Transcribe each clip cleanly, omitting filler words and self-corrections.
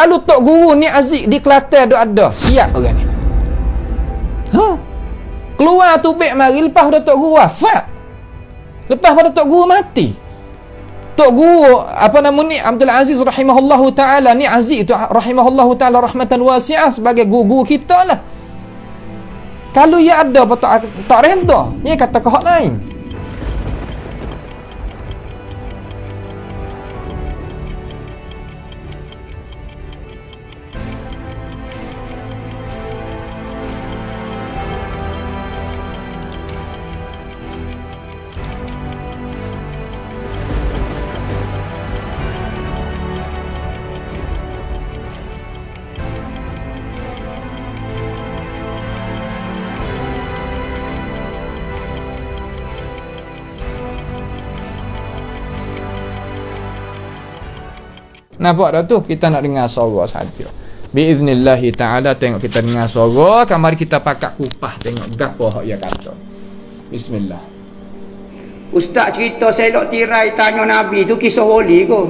Kalau tok guru ni Aziz di Kelantan ada, siap orang ni. Keluar tubik mari lepas pada tok guru wafat. Lepas pada tok guru mati. Tok guru apa nama ni Abdul Aziz rahimahullahu taala ni, Aziz itu rahimahullahu taala rahmatan wasi'ah sebagai guru kita lah. Kalau ia ada apa tak reda, dia kata ke hak lain. Nampak dah tu, kita nak dengar suara saja. Biiznillahi ta'ala, tengok kita dengar suara, kan mari kita pakat kupas tengok gapo hak dia kata. Bismillah. Ustaz cerita selok tirai tanya Nabi tu kisah wali ko.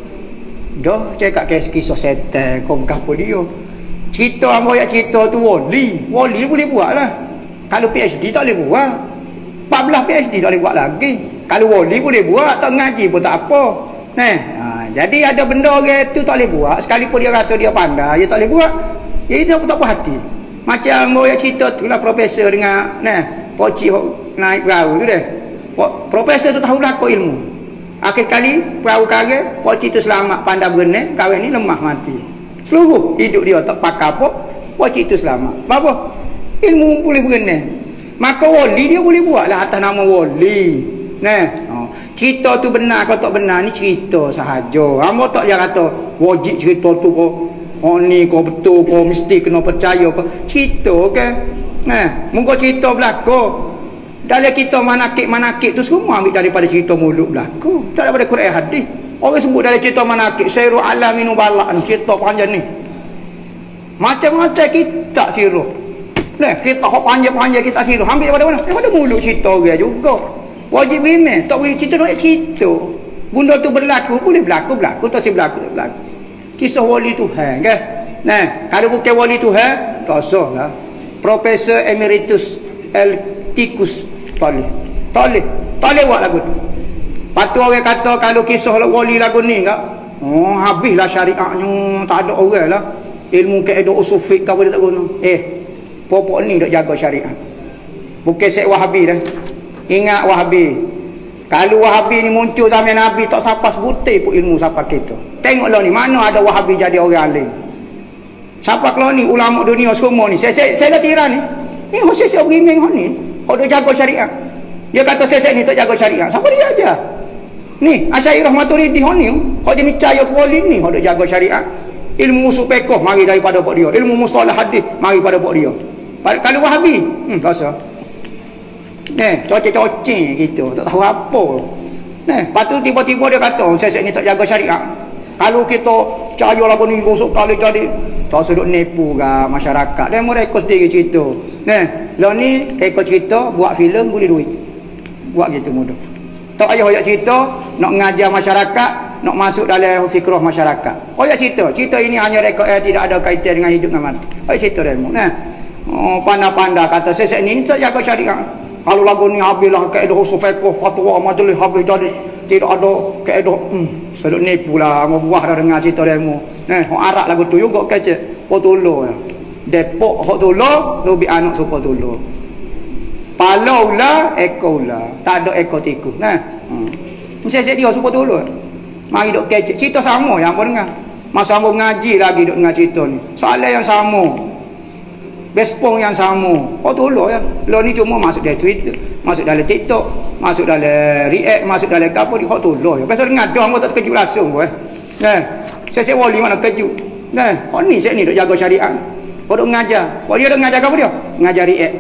Dah cakap kisah setan ko gapo dia. Cerita ambo yak cerita tu wali. Wali boleh buat lah. Kalau PhD tak boleh buat. 14 PhD tak boleh buat lagi. Kalau wali boleh buat, tak ngaji pun tak apa. Jadi ada benda orang tu tak boleh buat, sekalipun dia rasa dia pandai, dia tak boleh buat. Jadi dia pun tak puas hati. Macam orang cerita tu lah, profesor dengan pocik naik perahu tu deh. Profesor tu tahu laku ilmu. Akhir kali perahu karet, pocik tu selamat, pandai berenang, kawan ni lemah mati. Seluruh hidup dia tak pakai apa, pocik tu selamat. Apa? Ilmu boleh berenang. Maka wali dia boleh buat lah atas nama wali. Cerita tu benar kau tak benar ni cerita sahaja. Hamba tak dia kata wajib cerita tu kau ni kau betul kau mesti kena percaya kau. Cerita kan. Muka cerita berlaku. Dalam kita manakib tu semua ambil daripada cerita mulut berlaku. Tak daripada Quran hadis. Orang sebut dalam cerita manakib Sairu Alaminu Balak ni, cerita panjang ni. Macam-macam kita siruh. Kita hok panjang-panjang kita siruh. Ambil daripada mana? Daripada mulut cerita orang juga. Wajib beriman, tak boleh cerita nak cerita. Benda tu berlaku, boleh berlaku, tak boleh berlaku. Kisah wali Tuhan kan. Kalau bukan wali Tuhan, tak usah lah. Profesor Emeritus Elticus tak boleh buat lagu tu. Patu orang kata kalau kisah wali lagu ni enggak, habislah syariatnya, tak ada orang lah. Ilmu kaedah usul fiqh kau boleh tak guna. Popok ni dok jaga syariat. Bukan sek Wahabi dah. Ingat Wahabi. Kalau Wahabi ni muncul zaman Nabi, tak siapa sebutir pun ilmu siapa kita. Tengoklah ni, mana ada Wahabi jadi orang alim. Siapa kalau ni ulama dunia semua ni. Saya dah tira ni. Ni khusus yang beriman ni. Kau dah jaga syariat. Dia kata saya ni tak jaga syariat. Siapa dia aja? Ni Asy'ariyah Maturidi ni. Kau jadi percaya ke wali ni, kau dah jaga syariat. Ilmu usul fiqh mari daripada buat dia. Ilmu mustalah hadis mari pada buat dia. Kalau Wahabi, rasa cocek-cocek gitu, tak tahu apa. Lepas tu tiba-tiba dia kata saya ni tak jaga syariat. Kalau kita percaya lagu ni gosok kali jadi tak sudut nipu ke masyarakat. Dia mereka sendiri cerita. Lah ni ikut cerita buat filem boleh duit. Buat gitu mudah. Tak payah ayat cerita nak mengajar masyarakat, nak masuk dalam fikrah masyarakat. Ayat cerita ini hanya rekod tidak ada kaitan dengan hidup dan mati. Ayat cerita dia. Pandai-pandai kata saya ni tak jaga syariat. Kalau lagu ni habislah kaedah usul fiqh, fatwa majlis habis jadi tidak ada kaedah sedut nipu lah, buah dah dengar cerita demo. Orang Arab lagu tu juga kecek Potulo ya. Depok hok tulo, lebih anak supa tulo. Palau lah, ekor lah. Tak ada ekor tikus. Mesti dia supa tulo. Mari dok kecek cerita sama yang apa dengar. Masa ambo ngaji lagi dok dengar cerita ni. Soalan yang sama. Bespong yang sama. Oh tolong ya. Lo ni cuma masuk dalam Twitter, masuk dalam TikTok, masuk dalam React, masuk dalam apa di hot tolong ya. Pasal dengar dah tak terkejut langsung saya wali mana terkejut. Oh ni saya ni dok jaga syariat. Kau dok ngajar. Kau dia dok ngajar apa dia? Ngajar React.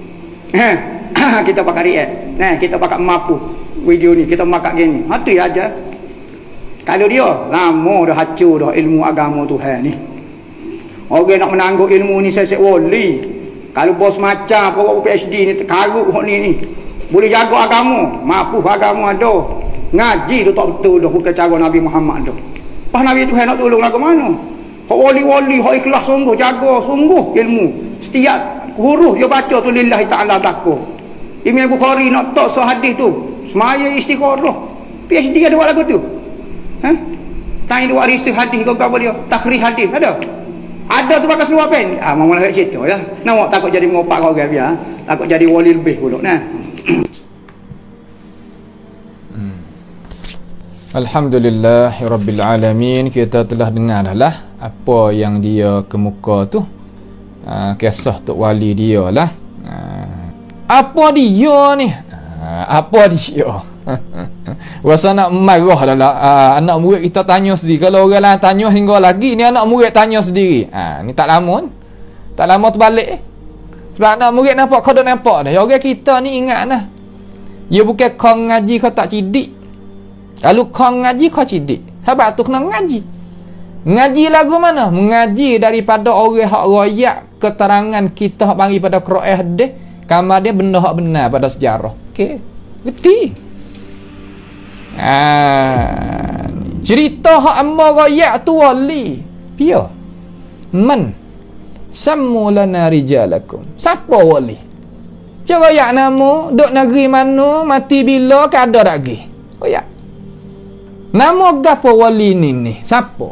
Kita pakai React. Kita pakai mampu video ni, kita makan gini. Tu ya aja. Kalau dia lama dah hancur dah ilmu agama Tuhan ni. Orang nak menanggung ilmu ni saya wali. Kalau bos macam bawa PhD ni terkarut ni boleh jaga agama, mampu agama ada. Ngaji tu tak betul dah, bukan cara Nabi Muhammad tu. Pas Nabi Tuhan nak tolong lagu mana? Hak wali-wali, hak ikhlas sungguh, jaga sungguh ilmu. Setiap huruf dia baca tu lillahi ta'ala belakang. Imam Bukhari nak tak sahadis tu, semaya istiqarah. PhD ada buat lagu tu. Ha? Tanya dia buat research hadis kau apa dia? Takhrij hadis ada. Ada tu pakai seluar pen. Mama nak cerita ya. Nak takut jadi mengopak kau orang biar. Takut jadi wali lebih pula nah. Alhamdulillahirabbil alamin. Kita telah dengar dah lah apa yang dia kemuka tu. Kisah tok wali dia lah. Apa dia ni? Apa dia? Rasa nak marah dah lah. Anak murid kita tanya sendiri. Kalau orang lain tanya hingga lagi, ni anak murid tanya sendiri. Ni tak lama. Tak lama terbalik. Sebab anak murid nampak kau dah nampak dah. Orang kita ni ingat lah. Dia bukan kau ngaji kau tak cidik. Kalau kau ngaji kau cidik. Sebab tu kena ngaji. Ngaji lagu mana? Mengaji daripada orang hak royak keterangan kita hak bagi pada Quran hadis. Kamar dia benda hak benar pada sejarah. Okey. Geti. Cerita hak amma royak tu wali. Pia. Man sammu lana rijalakum. Siapa wali? Cara royak nama, duk negeri mana, mati bila, kada dak gi. Royak. Nama gapo wali ni? Siapa?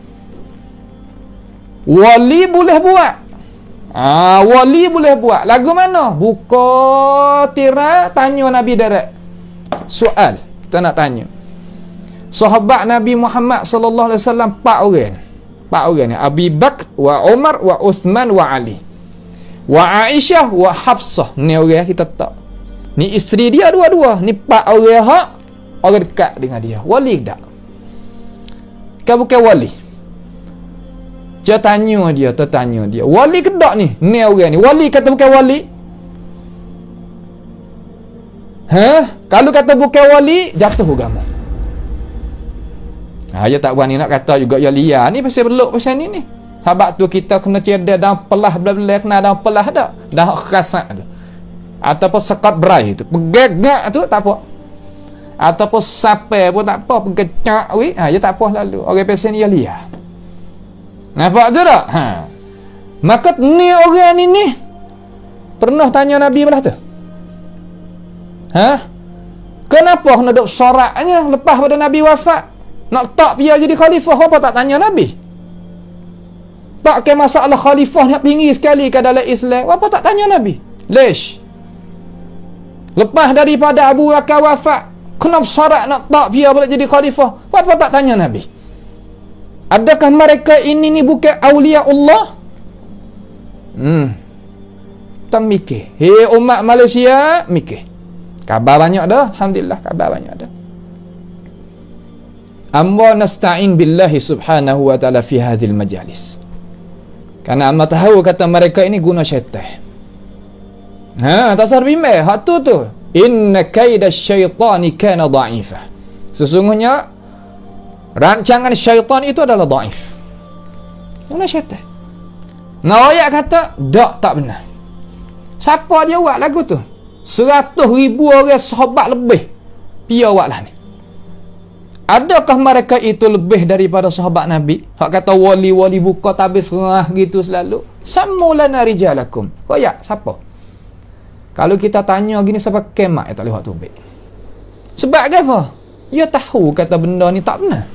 Wali boleh buat. Wali boleh buat. Lagu mana? Buka tirai, tanya Nabi direct. Soal kita nak tanya. Sahabat Nabi Muhammad sallallahu alaihi wasallam 4 orang. 4 orang ni. Abu Bakar wa Umar wa Uthman wa Ali. Wa Aisyah wa Hafsah. Ni orang kita tak. Ni isteri dia dua-dua. Ni 4 orang hak orang dekat dengan dia. Wali tak? Kau bukan wali. Dia tanya dia, tertanya dia. Wali ke tak ni? Ni orang ni. Wali kata bukan wali. Kalau kata bukan wali, jatuh agama. Dia tak berani nak kata juga ya liar ni pasal beluk pasal ni. Sebab tu kita kena cerdas dan pelah bela-bela kena dan pelah dak. Dah khasat tu. Ataupun sekat berai tu. Pegagak tu tak apa. Ataupun sapai pun tak apa, pegecak weh. Dia tak apa lalu. Orang pasal ni ya liar. Nampak je tak? Maka ni orang ni pernah tanya Nabi belah tu. Kenapa kena duk soraknya lepas pada Nabi wafat? Nak tak dia jadi khalifah, apa tak tanya Nabi? Tak ke masalah khalifah yang tinggi sekali ke dalam Islam, apa tak tanya Nabi? Lesh. Lepas daripada Abu Bakar wafat, kena sorak nak tak dia boleh jadi khalifah, apa tak tanya Nabi? Adakah mereka ini ni bukan awliya Allah? Tak mikir. Hei umat Malaysia, mikir. Khabar banyak dah. Alhamdulillah, khabar banyak dah. Amba nasta'in billahi subhanahu wa ta'ala fi hadhil majalis. Kerana amba tahu kata mereka ini guna syaitan. Tak bimbang. Hak tu. Inna kaida syaitani kana dha'ifah. Sesungguhnya rancangan syaitan itu adalah dhaif. Guna syaitan. Nawayak kata, tak benar. Siapa dia buat lagu tu? 100,000 orang sahabat lebih. Dia buatlah ni. Adakah mereka itu lebih daripada sahabat Nabi? Hak kata wali-wali buka tabis serah gitu selalu. Sammulana rijalakum. Koyak, siapa? Kalau kita tanya gini siapa kemak, tak boleh buat tubik. Sebab apa? Dia tahu kata benda ni tak benar.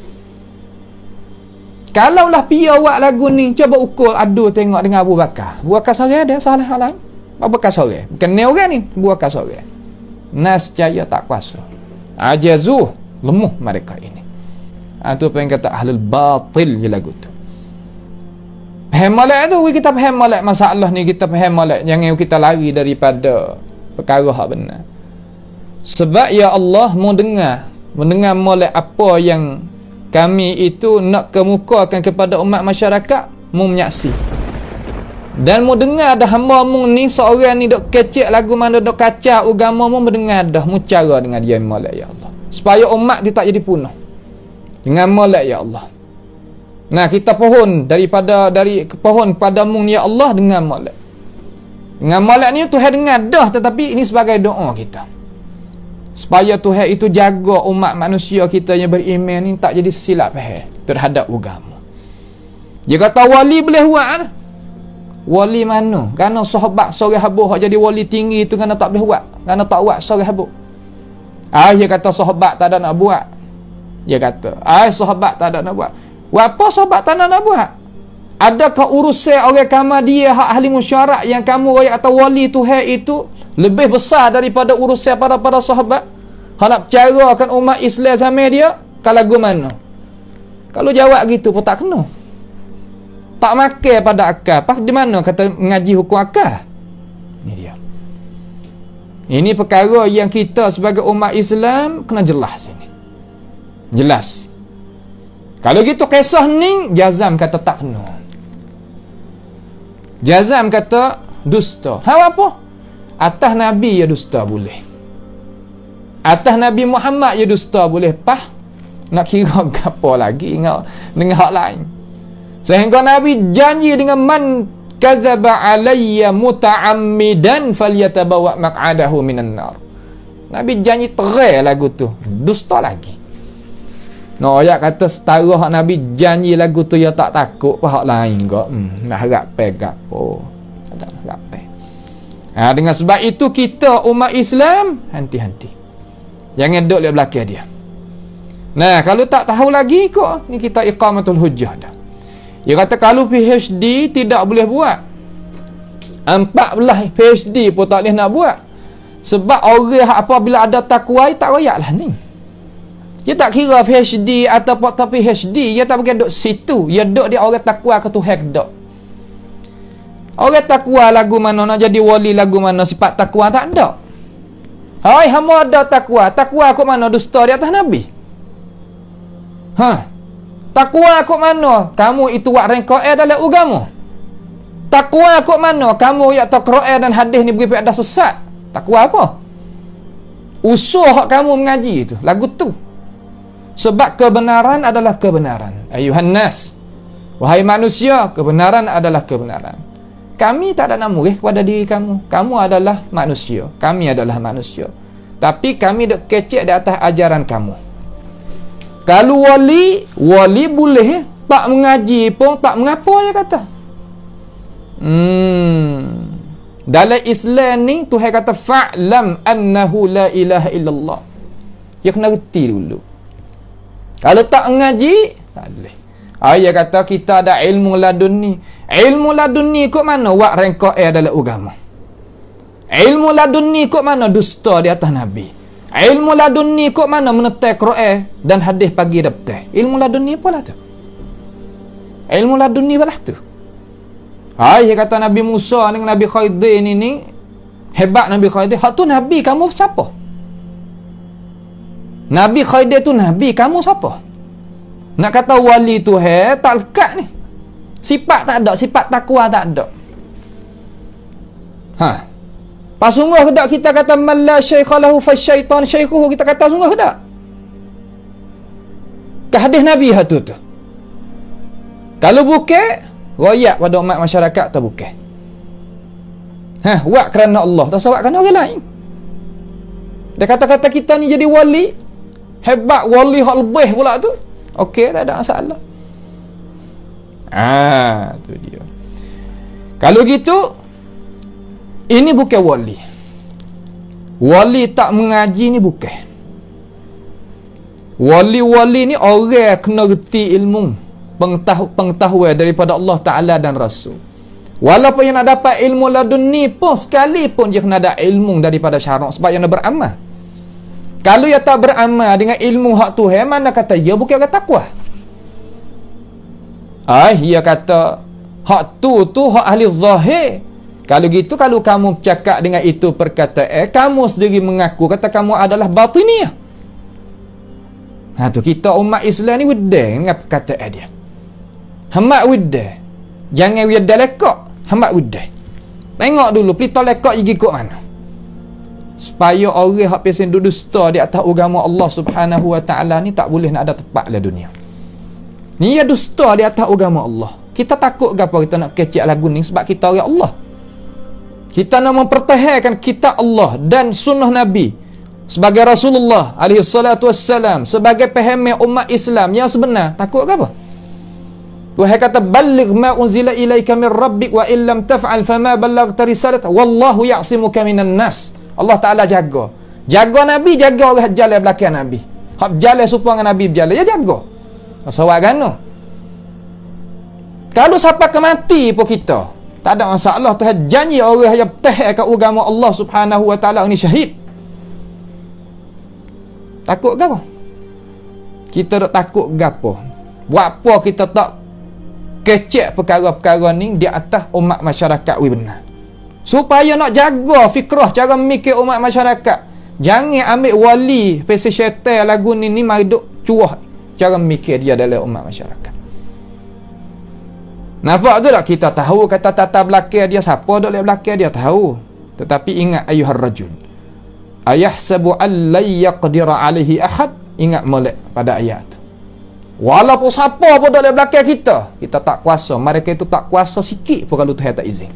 Kalaulah pia buat lagu ni, coba ukur adu tengok dengan Abu Bakar. Abu Bakar sore ada salah hal lain. Abu Bakar sore. Bukan ni orang ni, Abu Bakar sore. Nascaya tak kuasa. Ajazuh, lemah mereka ini. Itu apa yang kata ahlul batil je lagu tu. Faham malak tu, kita faham malak masalah ni, kita faham malak. Jangan kita lari daripada perkara hak benar. Sebab ya Allah mendengar malak apa yang kami itu nak kemukakan kepada umat masyarakat, mu menyaksi. Dan mu dengar dah hamba mu ni seorang ni dok kecek lagu mana dok kacau agama mu mendengar dah mu cara dengan dia molek ya Allah. Supaya umat dia tak jadi punah. Dengan molek ya Allah. Nah, kita pohon dari pohon padamu ya Allah dengan molek. Dengan molek ni Tuhan dengar dah, tetapi ini sebagai doa kita. Supaya Tuhan itu jaga umat manusia kita yang beriman ni tak jadi silap faham terhadap agama. Dia kata wali boleh buat lah. Wali mana? Kerana sahabat sore habuk hak jadi wali tinggi tu kerana tak boleh buat. Kerana tak buat sore habuk. Dia kata sahabat tak ada nak buat. Dia kata, sahabat tak ada nak buat. Apa sahabat tak nak buat? Adakah urusan orang kamar dia hak ahli musyarak yang kamu royak kata wali Tuhan itu lebih besar daripada urusan para sahabat? Hak nak percarakan umat Islam sama dia? Kalau lagu mana? Kalau jawab gitu pun tak kena. Tak makan pada akal. Pas di mana kata mengaji hukum akal? Ini dia. Ini perkara yang kita sebagai umat Islam kena jelas ini. Jelas. Kalau gitu kisah ni Jazam kata tak kena. Jazam kata dusta. Apa? Atas Nabi ya dusta boleh. Atas Nabi Muhammad ya dusta boleh. Nak kira apa lagi dengan hak lain. Sehingga Nabi janji dengan man kadzaba alayya muta'ammidan falyatabawa maq'adahu minan nar. Nabi janji terai lagu tu. Dusta lagi. Ayat kata setara hak Nabi janji lagu tu ya tak takut hak lain kok. Nak harap pegang apa. Tak harap pe. Dengan sebab itu kita umat Islam henti-henti. Jangan duduk di belakang dia. Nah, kalau tak tahu lagi kok ni kita iqamatul hujjah dah. Dia kata kalau PhD tidak boleh buat. 14 PhD pun tak boleh nak buat. Sebab orang apabila ada takwa tak royak lah ni. Dia tak kira PhD atau tak PhD. Dia tak pergi duduk situ. Dia duduk dia orang takwa ke Tuhan ke duduk. Orang takwa lagu mana nak jadi wali lagu mana sifat takwa tak ada. Hai hamba ada takwa. Takwa kok mana dusta di atas Nabi? Takwa kok mana kamu itu buat rengkok dalam agama? Takwa kok mana kamu yang tak Quran dan hadis ni beri ada sesat? Takwa apa? Usuh hak kamu mengaji itu lagu tu. Sebab kebenaran adalah kebenaran. Ayuhan nas, wahai manusia, kebenaran adalah kebenaran. Kami tak ada nak murih kepada diri kamu. Kamu adalah manusia, kami adalah manusia. Tapi kami dok kecek di atas ajaran kamu. Kalau wali boleh tak mengaji pun tak mengapa dia kata. Dalam Islam ni Tuhan kata fa'lam annahu la ilaha illallah. Dia kena reti dulu. Kalau tak mengaji tak boleh. Dia kata kita ada ilmu laduni. Ilmu laduni kok mana wak rengkok dalam agama. Ilmu laduni kok mana dusta di atas Nabi. Ilmu laduni kok mana menetek Quran dan hadis pagi daptar. Ilmu laduni apalah tu? Ilmu laduni apalah tu? Dia kata Nabi Musa dengan Nabi Khidir ni hebat Nabi Khidir. Hak tu Nabi, kamu siapa? Nabi Khidir tu Nabi, kamu siapa? Nak kata wali tu tak lekat ni. Sifat tak ada, sifat takwa tak ada. Pas sungguh ke tak kita kata man la syaikha lahu fasyaitan syaikhuhu, kita kata sungguh ke tak? Ke hadis Nabi tu. Kalau bukan royak pada umat masyarakat tak bukan. Buat kerana Allah, tak buat kerana orang lain. Dia kata-kata kita ni jadi wali hebat, wali hak lebih pula tu. Okey, tak ada masalah. Tu dia. Kalau gitu ini bukan wali. Wali tak mengaji ni bukan. Wali-wali ni orang kena reti ilmu, pengetahuan daripada Allah Ta'ala dan Rasul. Walaupun yang nak dapat ilmu laduni pun, sekalipun dia kena ada ilmu daripada syarak, sebab yang nak beramal. Kalau dia tak beramal dengan ilmu hak Tuhan, mana kata dia bukan orang takwa. Dia kata hak tu hak ahli zahir. Kalau gitu, kalau kamu bercakap dengan itu perkataan, kamu sendiri mengaku kata kamu adalah batiniyah. Tu kita umat Islam ni wedang dengan perkataan dia. Hamak wedang. Jangan wedang lekak. Hamak wedang. Tengok dulu pelita lekak gigi kok mana. Supaya orang hak pesen dusta di atas agama Allah Subhanahu wa taala ni tak boleh nak ada tempat dalam dunia. Ni ya dusta di atas agama Allah. Kita takut gapo kita nak kecek lagu ni sebab kita orang Allah. Kita nak mempertahankan kitab Allah dan sunnah Nabi sebagai Rasulullah alaihi salatu wassalam, sebagai paham umat Islam yang sebenar. Takut ke apa? Tuhan kata balligh ma unzila ilaika min rabbik wa illam taf'al fama ballaghta risalata wallahu ya'simuka minan nas. Allah Taala jaga Nabi, jaga orang jalan belakang Nabi. Hak jalan supaya Nabi berjalan, ya jaga. Sawak gano. Kalau sampai ke mati pun kita tak ada masalah. Tuhan janji orang yang bertahan kat agama Allah Subhanahu wa taala ni syahid. Takut ke apa? Kita tak takut ke apa? Buat apa kita tak kecek perkara-perkara ni di atas umat masyarakat benar? Supaya nak jaga fikrah cara mikir umat masyarakat. Jangan ambil wali pesi syaitan lagu ni mari duk cuah cara mikir dia dalam umat masyarakat. Nampak tu tak? Kita tahu kata tata belakang dia, siapa duk dalam belakang dia tahu. Tetapi ingat ayuhar rajul, ayahsabu an la yaqdira alaihi ahad. Ingat molek pada ayat tu. Walaupun siapa pun dalam belakang kita tak kuasa. Mereka itu tak kuasa sikit pun kalau Tuhan tak izin.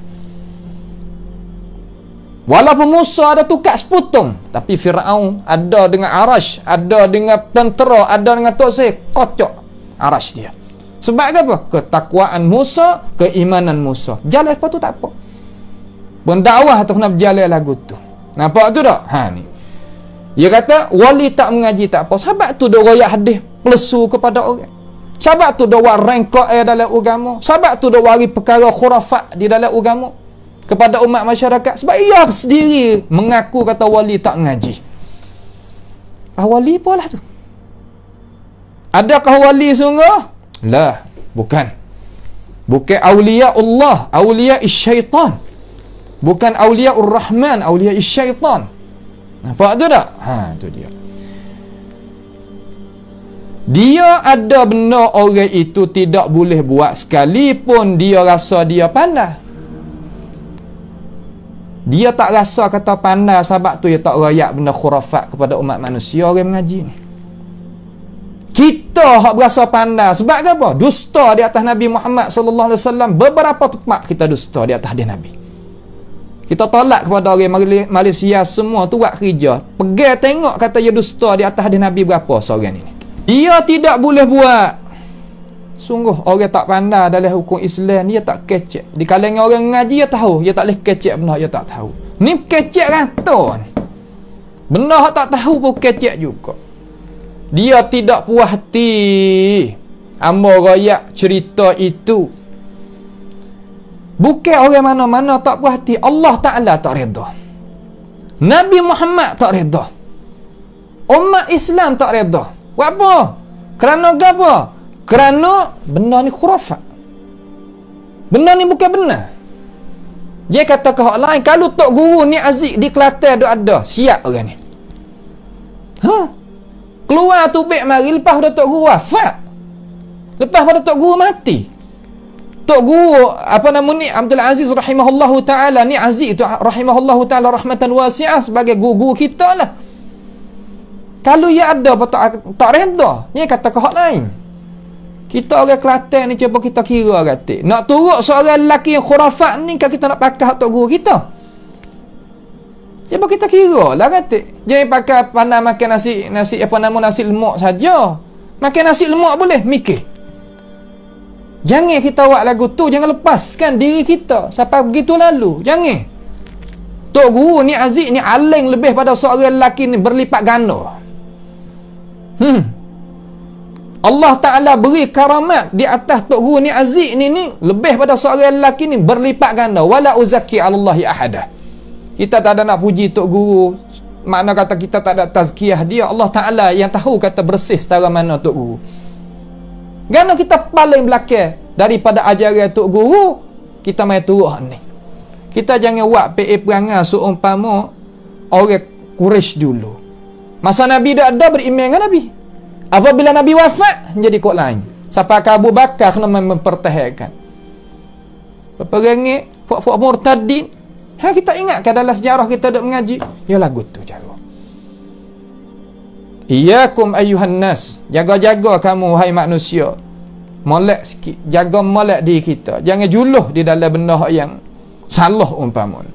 Walaupun Musa ada tukar seputung, tapi Fir'aun ada dengan arash, ada dengan tentera, ada dengan Tuksir, kocok arash dia. Sebab apa? Ketakwaan Musa, keimanan Musa. Jalan apa tu tak apa. Pendakwah tu kena berjalan lagu tu. Nampak tu tak? Ni. Dia kata, wali tak mengaji tak apa. Sebab tu dia royak hadis plesu kepada orang. Sebab tu dia buat rengkok dalam agama. Sebab tu dia wari perkara khurafat di dalam agama kepada umat masyarakat. Sebab ia sendiri mengaku kata wali tak mengaji. Wali apalah tu? Adakah wali sungguh? Lah, bukan. Bukan awliya Allah, awliya syaitan. Bukan awliya Ar-Rahman, awliya syaitan. Nampak tu tak? Tu dia. Dia ada benda orang itu tidak boleh buat sekalipun dia rasa dia pandai. Dia tak rasa kata pandai, sebab tu dia tak rayak benda khurafat kepada umat manusia orang mengaji ni. Kita hak berasa pandai sebab apa? Dusta di atas Nabi Muhammad sallallahu alaihi wasallam. Beberapa tempat kita dusta di atas dia Nabi. Kita tolak kepada orang Malaysia semua tu buat kerja. Pergi tengok kata dia dusta di atas dia Nabi berapa seorang ini. Dia tidak boleh buat. Sungguh orang tak pandai dalam hukum Islam, dia tak kecek. Di kalangan orang ngaji dia tahu, dia tak boleh kecek benda dia tak tahu. Ni kecek rata ni. Benda hak tak tahu pun kecek juga. Dia tidak puas hati amba royak cerita itu. Bukan orang mana-mana tak puas hati, Allah Ta'ala tak redha. Nabi Muhammad tak redha. Umat Islam tak redha. Buat apa? Kerana apa? Kerana benda ni khurafat. Benda ni bukan benar. Dia kata ke orang lain, kalau Tok Guru ni Aziz di Kelantan ada ada, siap orang ni. Keluar tubik mari lepas pada Tok Guru wafat. Lepas pada Tok Guru mati. Tok Guru apa nama ni Abdul Aziz rahimahullahu taala, ni Aziz itu rahimahullahu taala rahmatan wasi'ah sebagai guru kita lah. Kalau ia ada apa tak reda, dia kata ke hak lain. Kita orang Kelantan ni cuba kita kira kata. Nak turut seorang lelaki yang khurafat ni kan kita nak pakai Tok Guru kita. Cuba kita kira lah kata. Jangan pakai pandai makan nasi apa nama nasi lemak saja. Makan nasi lemak boleh, mikir. Jangan kita buat lagu tu, jangan lepaskan diri kita sampai begitu lalu. Jangan. Tok Guru ni Aziz ni aling lebih pada seorang lelaki ni berlipat ganda. Allah Ta'ala beri karamat di atas Tok Guru ni Aziz ni lebih pada seorang lelaki ni berlipat ganda. Wala uzaki alallahi ahada. Kita tak ada nak puji Tok Guru, makna kata kita tak ada tazkiyah dia. Allah Ta'ala yang tahu kata bersih setara mana Tok Guru. Kerana kita paling belakang daripada ajaran Tok Guru, kita main turut ni. Kita jangan buat PA perangai seumpama orang Quraisy dulu. Masa Nabi dah ada beriman dengan Nabi. Apabila Nabi wafat, jadi kok lain. Sampai ke Abu Bakar kena mempertahankan. Berperangit, fuk-fuk murtadin. Kita ingatkan dalam sejarah kita duk mengaji. Ya lagu tu cara. Iyakum ayyuhan nas. Jaga-jaga kamu hai manusia. Molek sikit. Jaga molek diri kita. Jangan juluh di dalam benda yang salah umpama.